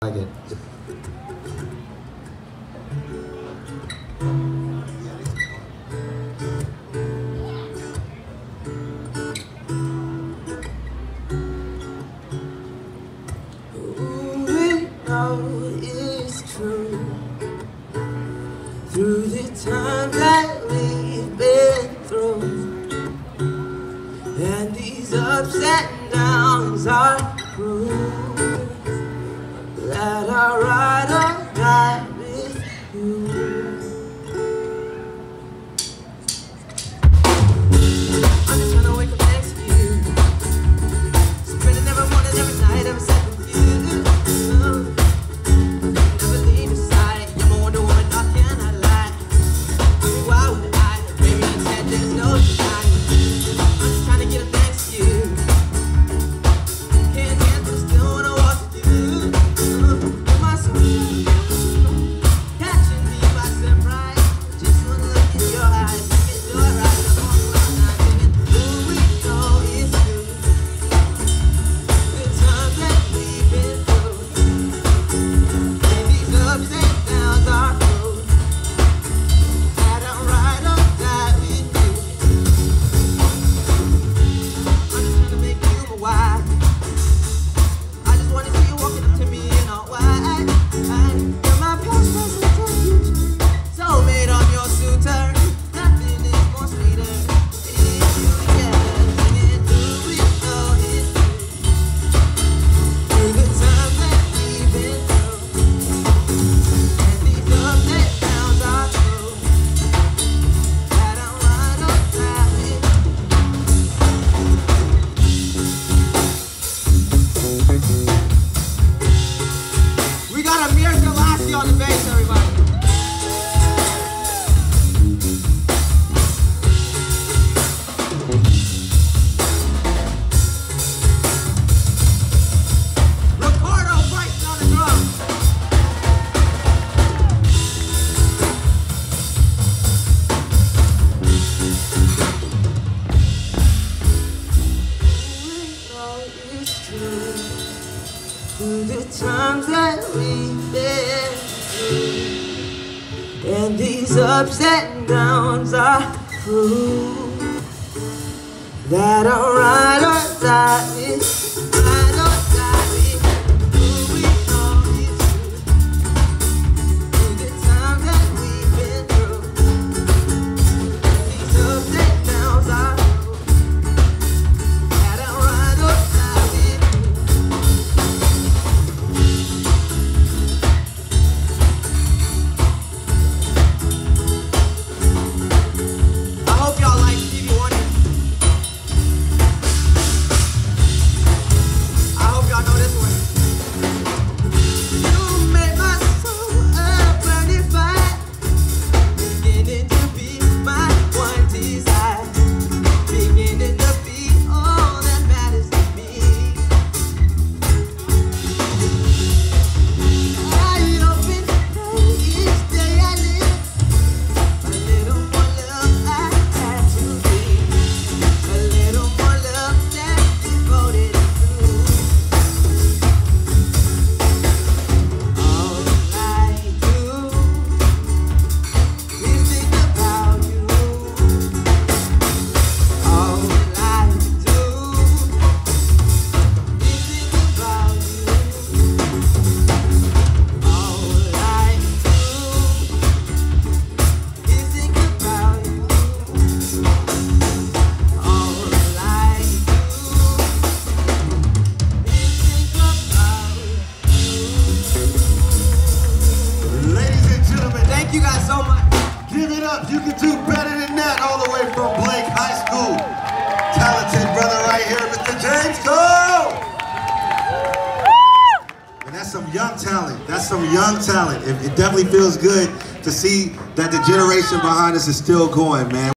Like it. We know it's true through the times that we've been through, and these ups and downs are proof that I ride or die with you. I'm just trying to wake up next to you, spending every morning, every night, every second with you. Never leave your side. You're my Wonder Woman, nor can I lie. Why would I? Baby, you said there's no denying. I'm just trying to get up next to you. Can't dance, but still wanna walk with you. My soul catching me by surprise. Just wanna look in your eyes, get your eyes. I'm on cloud nine, thinking, ooh, we know it's true. The times that we've been through, and these ups and downs are proof that I'm ride or die with you. I'm just trying to make you my wife. I just wanna see you walking up to me in all white. You're my past, present, and future. Soulmate, I'm your suitor. Nothing is more sweeter. It's you, yeah. Singing, do we know it's true? Through the times that we've been through, and these ups and downs are true, that I'm ride or die with you. We got Amir Galassi on the bass, everybody. Ricardo Bryson on the drums. We know it's true. Through the times that we've been through, and these ups and downs are proof that I'll ride or die with, ride or die with. Ooh, we know it's true. Through the times that we've been through, and these ups and downs are proof that I'll ride or die with. I hope y'all like Stevie Wonder. I hope y'all know this one. You made my soul a burning fire, beginning to be my one desire, beginning to be all that matters to me. I open each day I live, a little more love I had to give, a little more love that's devoted to. All I do is think about you. All I do is think about you. All I do is think about you. All I do is think about you. Ladies and gentlemen, Thank you guys so much. give it up. You can do better than that. All the way from Blake High School. Talented brother right here, Mr. James Cole. And that's some young talent. That's some young talent. It definitely feels good to see that the generation behind us is still going, man.